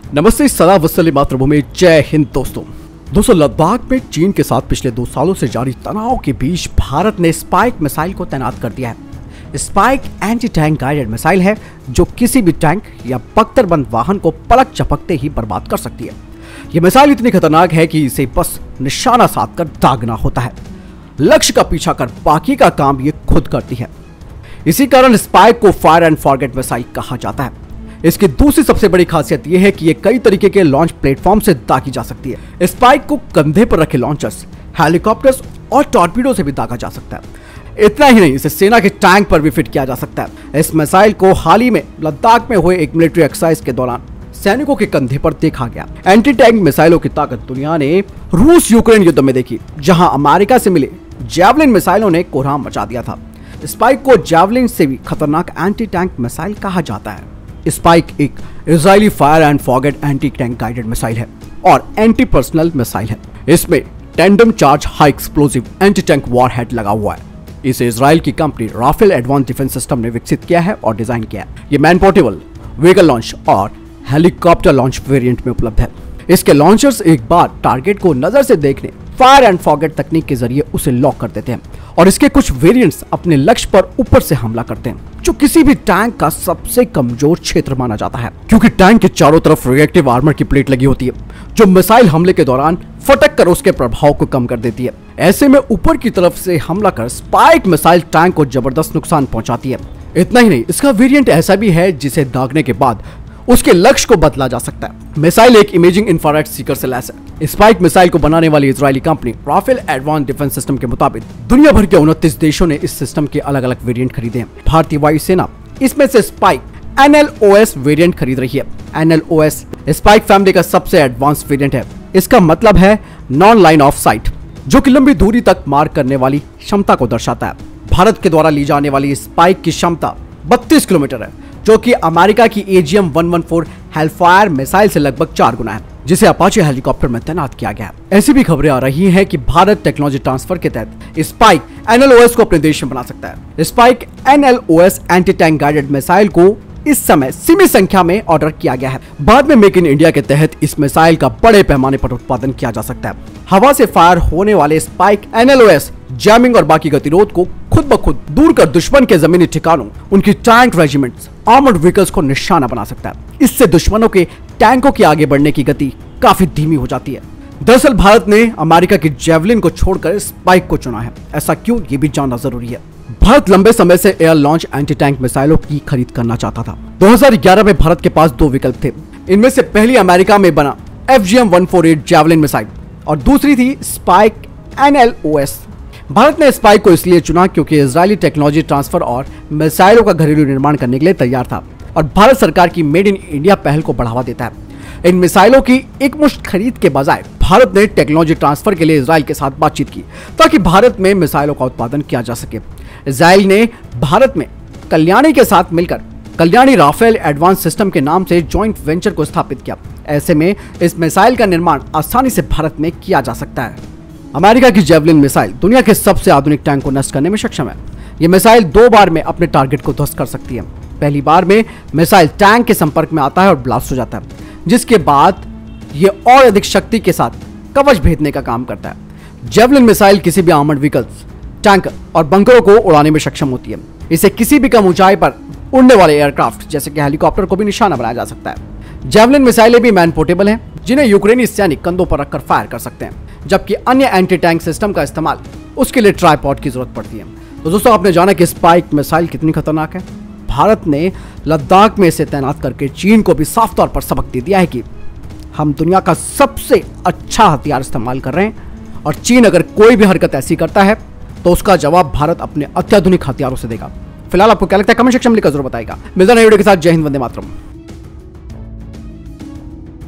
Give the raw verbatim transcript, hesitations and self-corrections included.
नमस्ते, सलाम वसली मातृभूमि, जय हिंद। दोस्तों दोस्तों लद्दाख में चीन के साथ पिछले दो सालों से जारी तनाव के बीच भारत ने स्पाइक मिसाइल को तैनात कर दिया है। Spike anti tank guided missile है जो किसी भी टैंक या बख्तरबंद वाहन को पलक झपकते ही बर्बाद कर सकती है। यह मिसाइल इतनी खतरनाक है कि इसे बस निशाना साध कर दागना होता है। लक्ष्य का पीछा कर बाकी का काम ये खुद करती है। इसी कारण स्पाइक को फायर एंड फॉरगेट मिसाइल कहा जाता है। इसकी दूसरी सबसे बड़ी खासियत यह है कि यह कई तरीके के लॉन्च प्लेटफॉर्म से दागी जा सकती है। स्पाइक को कंधे पर रखे लॉन्चर्स, हेलीकॉप्टर्स और टॉर्पीडो से भी दागा जा सकता है। इतना ही नहीं, इसे सेना के टैंक पर भी फिट किया जा सकता है। इस मिसाइल को हाल ही में लद्दाख में हुए एक मिलिट्री एक्सरसाइज के दौरान सैनिकों के कंधे पर देखा गया। एंटी टैंक मिसाइलों की ताकत दुनिया ने रूस यूक्रेन युद्ध में देखी, जहां अमेरिका से मिले जैवलिन मिसाइलों ने कोहराम मचा दिया था। स्पाइक को जैवलिन से भी खतरनाक एंटी टैंक मिसाइल कहा जाता है। स्पाइक एक Israeli fire and forget anti tank guided missile है और एंटी पर्सनल मिसाइल है। इसमें tandem charge high explosive anti tank warhead लगा हुआ है। इसे इजराइल की company Rafael advance defence system ने विकसित किया है और डिजाइन किया है। ये मैन पोर्टेबल, व्हीकल लॉन्च और हेलीकॉप्टर लॉन्च वेरिएंट में उपलब्ध है। इसके लॉन्चर्स एक बार टारगेट को नजर से देखने फायर एंड फॉरगेट तकनीक के जरिए उसे लॉक कर देते हैं और इसके कुछ वेरिएंट्स अपने लक्ष्य पर ऊपर से हमला करते हैं, जो किसी भी टैंक का सबसे कमजोर क्षेत्र माना जाता है, क्योंकि टैंक के चारों तरफ रिएक्टिव आर्मर की प्लेट लगी होती है जो मिसाइल हमले के दौरान फटक कर उसके प्रभाव को कम कर देती है। ऐसे में ऊपर की तरफ से हमला कर स्पाइक मिसाइल टैंक को जबरदस्त नुकसान पहुंचाती है। इतना ही नहीं, इसका वेरिएंट ऐसा भी है जिसे दागने के बाद उसके लक्ष्य को बदला जा सकता है। मिसाइल एक इमेजिंग इंफ्रारेड सीकर से लैस है। स्पाइक मिसाइल को बनाने वाली Israeli company Rafael advance defence system के मुताबिक दुनिया भर के उनतीस देशों ने इस सिस्टम के अलग अलग वेरिएंट खरीदे हैं। भारतीय वायुसेना इसमें से Spike N L O S variant खरीद रही है। N L O S Spike family का सबसे एडवांस वेरिएंट है। इसका मतलब है नॉन लाइन ऑफ साइट, जो कि लंबी दूरी तक मार करने वाली क्षमता को दर्शाता है। भारत के द्वारा ली जाने वाली स्पाइक की क्षमता बत्तीस किलोमीटर है, जो कि अमेरिका की A G M one one four Hellfire missile से लगभग चार गुना है, जिसे अपाचे हेलीकॉप्टर में तैनात किया गया है। ऐसी भी खबरें आ रही हैं कि भारत टेक्नोलॉजी ट्रांसफर के तहत Spike N L O S को अपने देश में बना सकता है। Spike N L O S anti tank guided missile को इस समय सीमित संख्या में ऑर्डर किया गया है। बाद में मेक इन इंडिया के तहत इस मिसाइल का बड़े पैमाने पर उत्पादन किया जा सकता है। हवा से फायर होने वाले Spike N L O S jamming और बाकी गतिरोध को खुद ब खुद दूर कर दुश्मन के जमीनी ठिकानों, उनकी टैंक रेजिमेंट्स, आर्मर्ड व्हीकल्स को निशाना बना सकता है। इससे दुश्मनों के टैंकों के आगे बढ़ने की गति काफी धीमी हो जाती है। दरअसल भारत ने अमेरिका की जैवलिन को छोड़कर स्पाइक को चुना है। ऐसा क्यों, ये भी जानना जरूरी है। भारत लंबे समय से एयर लॉन्च एंटी टैंक मिसाइलों की खरीद करना चाहता था। दो हज़ार ग्यारह में भारत के पास दो विकल्प थे। इनमें से पहली अमेरिका में बना F G M one four eight javelin missile और दूसरी थी spike N L O S. Bharat ने स्पाइक को इसलिए चुना क्योंकि इजरायली टेक्नोलॉजी ट्रांसफर और मिसाइलों का घरेलू निर्माण करने के लिए तैयार था और भारत सरकार की मेड इन इंडिया पहल को बढ़ावा देता है। इन मिसाइलों की एक मुश्त खरीद के बजाय भारत ने टेक्नोलॉजी ट्रांसफर के लिए इजराइल के साथ बातचीत की ताकि भारत में मिसाइलों का उत्पादन किया जा सके। इजराइल ने भारत में कल्याणी के साथ मिलकर कल्याणी राफेल एडवांस सिस्टम के नाम से जॉइंट वेंचर को स्थापित किया। ऐसे में इस मिसाइल का निर्माण आसानी से भारत में किया जा सकता है। अमेरिका की जैवलिन मिसाइल दुनिया के सबसे आधुनिक टैंक को नष्ट करने में सक्षम है। यह मिसाइल दो बार में अपने टारगेट को ध्वस्त कर सकती है। पहली बार में मिसाइल टैंक के संपर्क में आता है और ब्लास्ट हो जाता है, जिसके बाद यह और अधिक शक्ति के साथ कवच भेदने का काम करता है। जैवलिन मिसाइल किसी भी आर्मर्ड व्हीकल्स, टैंकर और बंकरों को उड़ाने में सक्षम होती है। इसे किसी भी कम ऊंचाई पर उड़ने वाले एयरक्राफ्ट जैसे कि हेलीकॉप्टर को भी निशाना बनाया जा सकता है। जैवलिन मिसाइलें भी मैन पोर्टेबल हैं, जिन्हें यूक्रेनी सैनिक कंधों पर रखकर फायर कर सकते हैं, जबकि अन्य एंटी टैंक सिस्टम का इस्तेमाल उसके लिए ट्राइपॉड की जरूरत पड़ती है। तो दोस्तों, आपने जाना कि स्पाइक मिसाइल कितनी खतरनाक है। भारत ने लद्दाख में इसे तैनात करके चीन को भी साफ तौर पर सबक दे दिया है कि हम दुनिया का सबसे अच्छा हथियार इस्तेमाल कर रहे हैं और चीन अगर कोई भी हरकत ऐसी करता है तो उसका जवाब भारत अपने अत्याधुनिक हथियारों से देगा। फिलहाल आपको क्या लगता है, कमेंट सेक्शन में लिखकर जरूर बताएगा। मिलता है नई वीडियो के साथ। जय हिंद, वंदे मातरम।